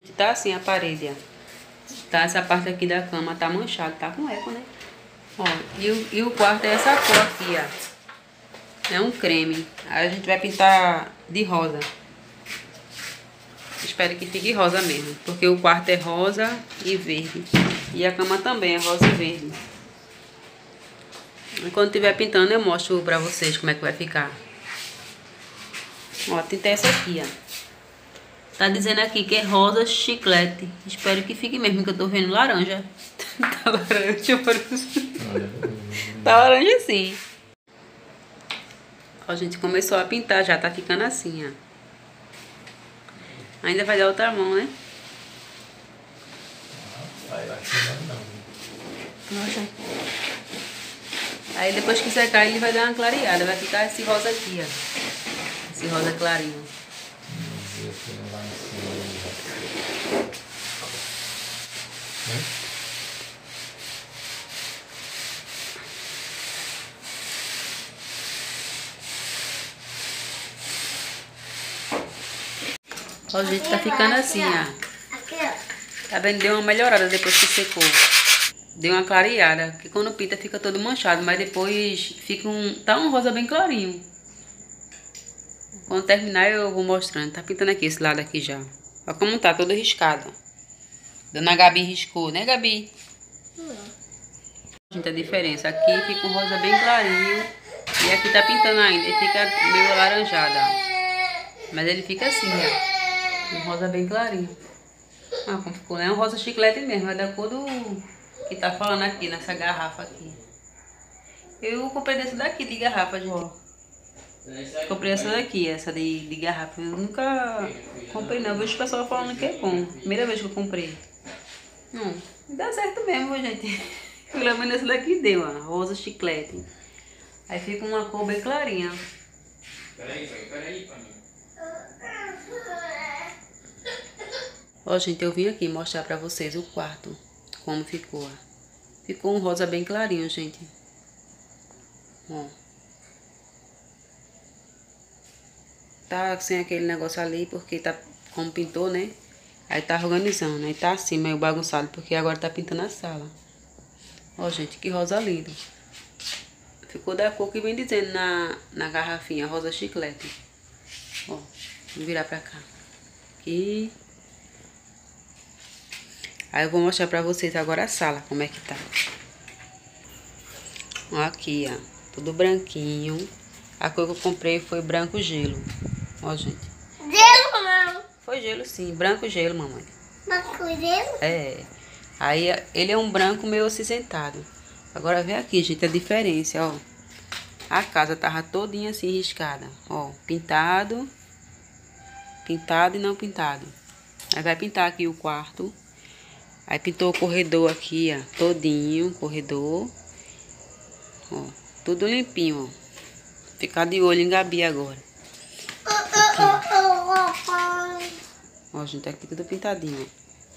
Tá assim a parede, ó. Tá, essa parte aqui da cama tá manchada, tá com eco, né? Ó, e o quarto é essa cor aqui, ó. É um creme. Aí a gente vai pintar de rosa. Espero que fique rosa mesmo, porque o quarto é rosa e verde. E a cama também é rosa e verde. E quando estiver pintando eu mostro pra vocês como é que vai ficar. Ó, a tinta é essa aqui, ó. Tá dizendo aqui que é rosa chiclete. Espero que fique mesmo, que eu tô vendo laranja. Tá laranja, tá laranja sim. Ó, a gente começou a pintar já, tá ficando assim, ó. Ainda vai dar outra mão, né? Vai, acho que não. Nossa. Aí depois que secar ele vai dar uma clareada. Vai ficar esse rosa aqui, ó. Esse rosa clarinho. Ó, gente, tá ficando assim, ó. Tá vendo? Deu uma melhorada depois que secou. Deu uma clareada, que quando pinta fica todo manchado, mas depois fica tá um rosa bem clarinho. Quando terminar eu vou mostrando. Tá pintando aqui, esse lado aqui já. Olha como tá, todo riscado. Dona Gabi riscou, né, Gabi? Gente, a diferença. Aqui fica um rosa bem clarinho. E aqui tá pintando ainda. Ele fica meio alaranjado, ó. Mas ele fica assim, ó. Um rosa bem clarinho. Ah, como ficou, né? É um rosa chiclete mesmo. É da cor do que tá falando aqui, nessa garrafa aqui. Eu comprei dessa daqui de garrafa, gente. Comprei essa daqui, essa de garrafa. Eu nunca comprei não. Eu vejo o pessoal falando que é bom. Primeira vez que eu comprei. Dá certo mesmo, gente. Pelo menos essa daqui deu, ó. Rosa chiclete. Aí fica uma cor bem clarinha. Peraí, ó, gente, eu vim aqui mostrar pra vocês o quarto. Como ficou, ó. Ficou um rosa bem clarinho, gente. Ó. Tá sem aquele negócio ali, porque tá como pintou, né? Aí tá organizando, aí tá assim, meio bagunçado, porque agora tá pintando a sala. Ó, gente, que rosa linda. Ficou da cor que vem dizendo na garrafinha, rosa chiclete. Ó, vou virar pra cá. Aqui. Aí eu vou mostrar pra vocês agora a sala, como é que tá. Ó, aqui, ó, tudo branquinho. A cor que eu comprei foi branco gelo. Ó, gente. Gelo, mamãe. Foi gelo, sim. Branco gelo, mamãe. Branco gelo? É. Aí ele é um branco meio acinzentado. Agora vem aqui, gente, a diferença, ó. A casa tava todinha assim riscada. Ó, pintado. Pintado e não pintado. Aí vai pintar aqui o quarto. Aí pintou o corredor aqui, ó. Todinho, corredor. Ó, tudo limpinho, ó. Ficar de olho em Gabi agora. Ó, gente, aqui tudo pintadinho.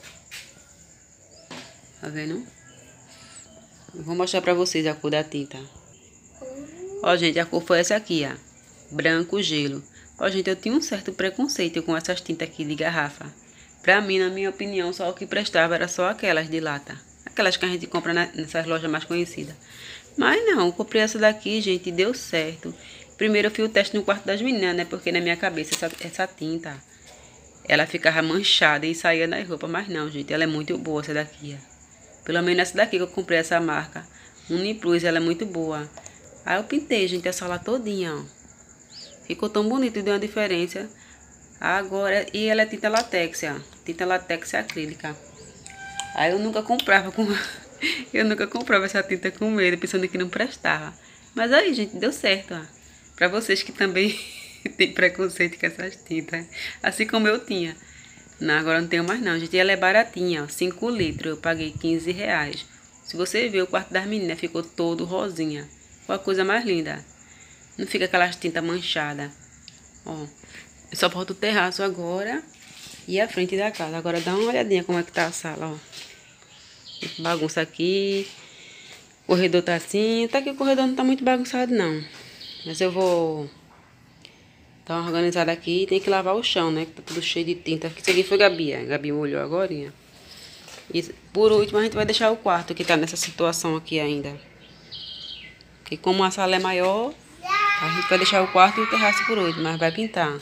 Tá vendo? Eu vou mostrar pra vocês a cor da tinta. Ó, gente, a cor foi essa aqui, ó. Branco gelo. Ó, gente, eu tinha um certo preconceito com essas tintas aqui de garrafa. Pra mim, na minha opinião, só o que prestava era só aquelas de lata. Aquelas que a gente compra nessas lojas mais conhecidas. Mas não, eu comprei essa daqui, gente, e deu certo. Primeiro eu fiz o teste no quarto das meninas, né? Porque na minha cabeça essa tinta, ela ficava manchada e saía nas roupas. Mas não, gente, ela é muito boa essa daqui, ó. Pelo menos essa daqui que eu comprei, essa marca. Uniplus, ela é muito boa. Aí eu pintei, gente, a sala todinha, ó. Ficou tão bonito, deu uma diferença. Agora, e ela é tinta latex, ó. Tinta latex acrílica. Aí eu nunca comprava com... eu nunca comprava essa tinta com medo, pensando que não prestava. Mas aí, gente, deu certo, ó. Pra vocês que também tem preconceito com essas tintas. Assim como eu tinha. Não, agora não tenho mais não, gente. E ela é baratinha, ó. 5 litros. Eu paguei 15 reais. Se você ver, o quarto das meninas ficou todo rosinha. Foi a coisa mais linda. Não fica aquelas tintas manchadas. Ó. Só falta o terraço agora. E a frente da casa. Agora dá uma olhadinha como é que tá a sala, ó. Bagunça aqui. O corredor tá assim. Até que o corredor não tá muito bagunçado, não. Mas eu vou Tá organizado aqui. Tem que lavar o chão, né? Que tá tudo cheio de tinta. Isso aqui foi Gabi. A Gabi molhou agora. E por último a gente vai deixar o quarto, que tá nessa situação aqui ainda. Porque como a sala é maior, a gente vai deixar o quarto e o terraço por último, mas vai pintar.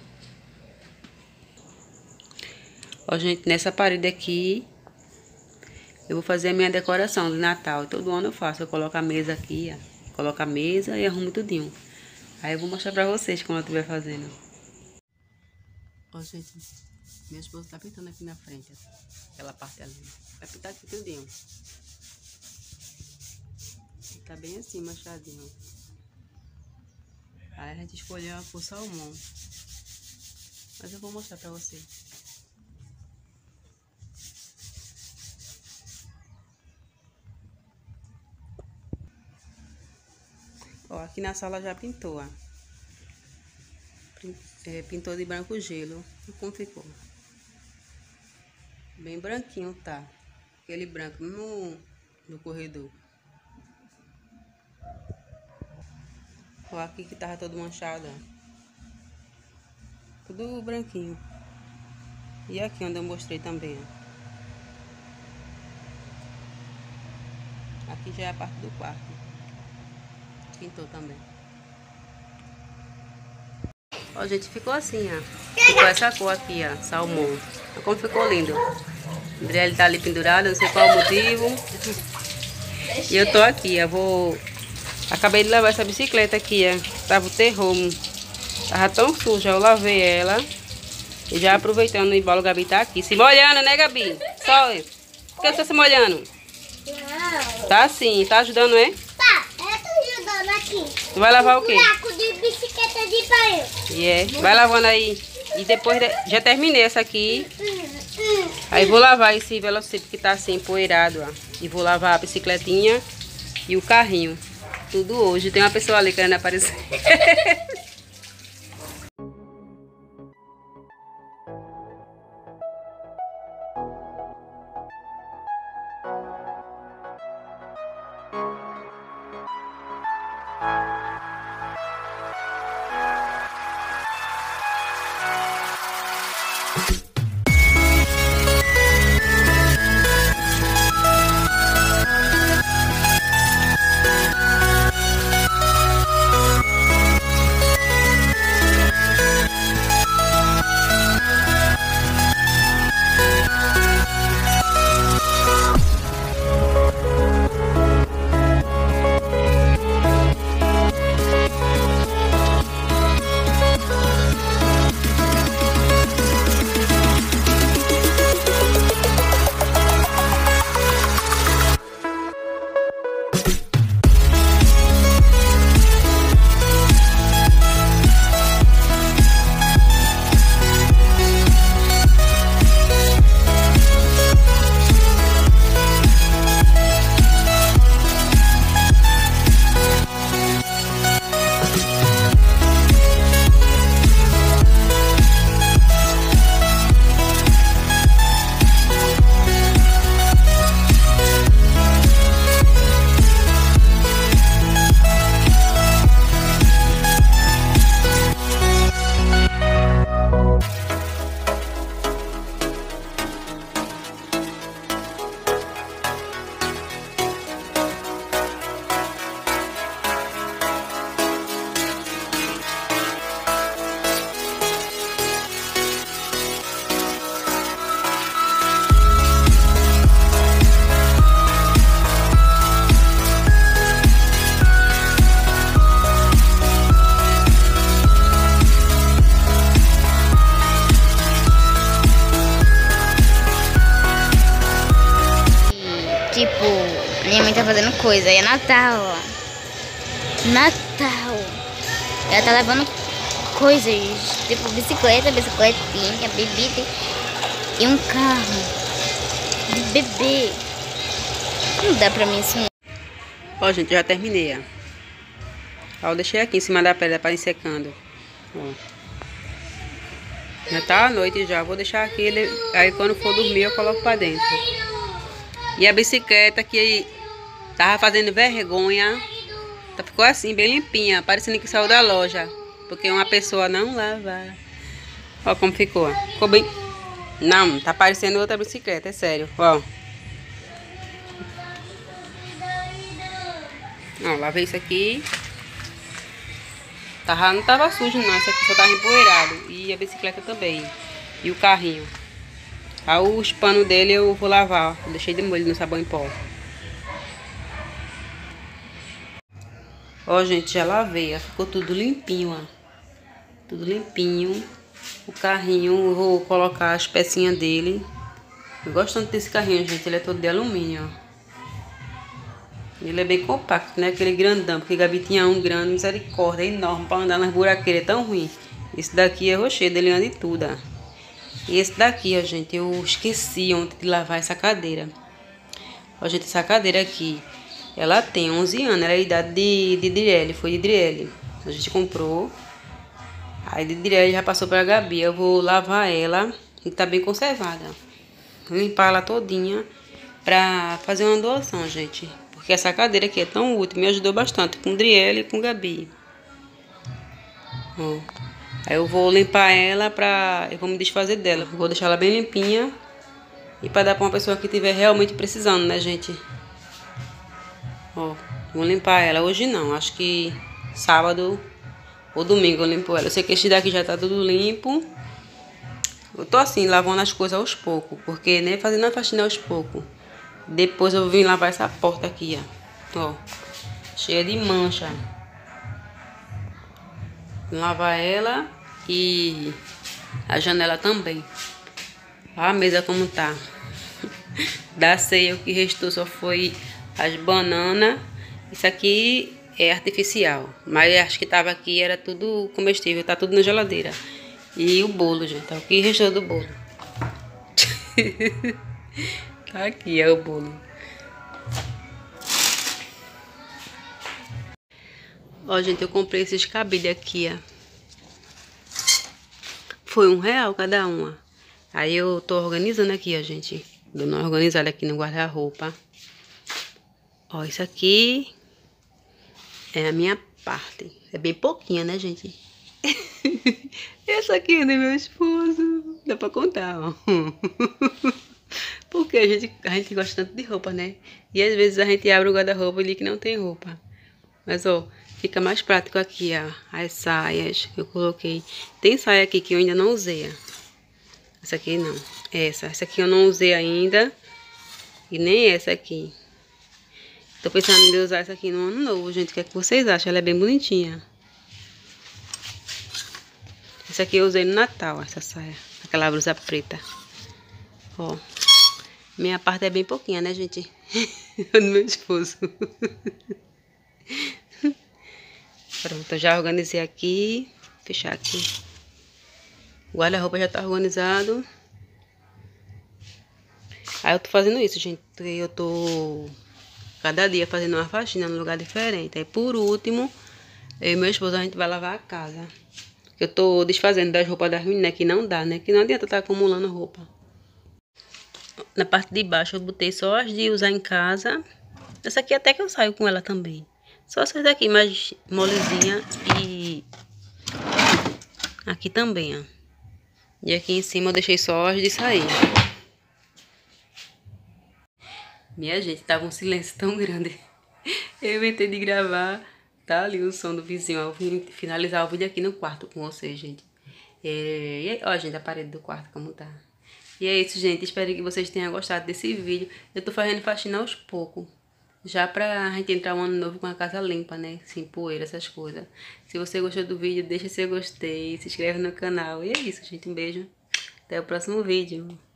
Ó, gente, nessa parede aqui, eu vou fazer a minha decoração de Natal. Todo ano eu faço. Eu coloco a mesa aqui, ó. Coloco a mesa e arrumo tudinho. Aí eu vou mostrar pra vocês como eu estiver fazendo. Ó, gente, meu esposo tá pintando aqui na frente, aquela parte ali. Vai pintar aqui tudinho. Tá bem assim, manchadinho. Aí a gente escolheu a cor salmão. Mas eu vou mostrar pra vocês. Ó, aqui na sala já pintou, ó. Pintou de branco gelo. Como ficou? Bem branquinho, tá? Aquele branco no corredor. Ó, aqui que tava todo manchado, ó. Tudo branquinho. E aqui onde eu mostrei também, ó. Aqui já é a parte do quarto. Pintou também. Ó, gente, ficou assim, ó. Ficou essa cor aqui, ó, salmão. Olha como ficou lindo. O André tá ali pendurado, não sei qual o motivo. E eu tô aqui, eu vou... Acabei de levar essa bicicleta aqui, ó. Tava o terror. Tava tão suja, eu lavei ela. E já aproveitando o embalo, o Gabi tá aqui. Se molhando, né, Gabi? Só. Por que você tá se molhando? Não. Tá sim, tá ajudando, é? Tá, eu tô ajudando aqui. Tu vai lavar o quê? Buraco de bicicleta de banho. Vai lavando aí. E depois, já terminei essa aqui. Aí vou lavar esse velocípede que tá assim, empoeirado, ó. E vou lavar a bicicletinha e o carrinho. Tudo hoje. Tem uma pessoa ali querendo aparecer. Tipo, minha mãe tá fazendo coisa. E é Natal, ó. Natal. Ela tá levando coisas. Tipo, bicicletinha, bebida e um carro de bebê. Não dá pra mim isso não. Ó, gente, já terminei, ó. Ó, eu deixei aqui em cima da pedra para ir secando. Ó. Já tá à noite já. Vou deixar aqui, aí quando for dormir eu coloco pra dentro. E a bicicleta que tava fazendo vergonha, ficou assim, bem limpinha, parecendo que saiu da loja. Porque uma pessoa não lava. Ó como ficou, ó. Ficou bem... Não, tá parecendo outra bicicleta, é sério, ó. Ó, lavei isso aqui. Não tava sujo não, isso aqui só tava empoeirado. E a bicicleta também. E o carrinho. Aí os panos dele eu vou lavar, ó. Deixei de molho no sabão em pó. Ó, gente, já lavei, ó. Ficou tudo limpinho, ó. Tudo limpinho. O carrinho, eu vou colocar as pecinhas dele. Eu gosto tanto desse carrinho, gente. Ele é todo de alumínio, ó. Ele é bem compacto, né? Aquele grandão, porque Gabi tinha um grande, misericórdia, enorme, pra andar nas buraqueiras, é tão ruim. Esse daqui é rochedo, ele anda em tudo, ó. E esse daqui, ó, gente, eu esqueci ontem de lavar essa cadeira. Ó, gente, essa cadeira aqui, ela tem 11 anos, ela é a idade de Driele, foi de Driele. A gente comprou, aí de Driele já passou pra Gabi, eu vou lavar ela, e tá bem conservada. Vou limpar ela todinha pra fazer uma doação, gente. Porque essa cadeira aqui é tão útil, me ajudou bastante com Driele e com Gabi. Ó. Aí eu vou limpar ela eu vou me desfazer dela. Vou deixar ela bem limpinha. E pra dar pra uma pessoa que estiver realmente precisando, né, gente? Ó, vou limpar ela. Hoje não, acho que sábado ou domingo eu limpo ela. Eu sei que esse daqui já tá tudo limpo. Eu tô assim, lavando as coisas aos poucos. Porque nem fazendo a faxina aos poucos. Depois eu vim lavar essa porta aqui, ó. Cheia de mancha. Vou lavar ela e a janela também. Olha a mesa como tá. Da ceia, o que restou só foi as bananas. Isso aqui é artificial. Mas acho que tava aqui, era tudo comestível. Tá tudo na geladeira. E o bolo, gente. O que restou do bolo. Tá aqui, é o bolo. Ó, gente, eu comprei esses cabides aqui, ó. Foi R$1 cada uma. Aí eu tô organizando aqui, ó, gente. Dando uma organizada aqui no guarda-roupa. Ó, isso aqui é a minha parte. É bem pouquinha, né, gente? Essa aqui é do meu esposo. Dá pra contar, ó. Porque a gente gosta tanto de roupa, né? E às vezes a gente abre o guarda-roupa e diz que não tem roupa. Mas, ó, fica mais prático aqui, ó. As saias que eu coloquei. Tem saia aqui que eu ainda não usei, ó. Essa aqui não. Essa aqui eu não usei ainda. E nem essa aqui. Tô pensando em usar essa aqui no ano novo, gente. O que é que vocês acham? Ela é bem bonitinha. Essa aqui eu usei no Natal, essa saia. Aquela blusa preta. Ó. Minha parte é bem pouquinha, né, gente? Do meu esposo. Pronto, eu já organizei aqui. Fechar aqui. O guarda-roupa já tá organizado. Aí eu tô fazendo isso, gente. Eu tô cada dia fazendo uma faxina num lugar diferente. Aí por último, eu e meu esposo a gente vai lavar a casa. Eu tô desfazendo das roupas das meninas, que não dá, né? Que não adianta estar acumulando roupa. Na parte de baixo eu botei só as de usar em casa. Essa aqui até que eu saio com ela também. Só essa daqui mais molezinha e aqui também, ó. E aqui em cima eu deixei só as de sair. Minha gente, tava um silêncio tão grande. Eu inventei de gravar. Tá ali o som do vizinho. Eu vim finalizar o vídeo aqui no quarto com vocês, gente. E aí, ó, gente, a parede do quarto como tá. E é isso, gente. Espero que vocês tenham gostado desse vídeo. Eu tô fazendo faxina aos poucos. Já pra gente entrar um ano novo com a casa limpa, né? Sem poeira, essas coisas. Se você gostou do vídeo, deixa seu gostei. Se inscreve no canal. E é isso, gente. Um beijo. Até o próximo vídeo.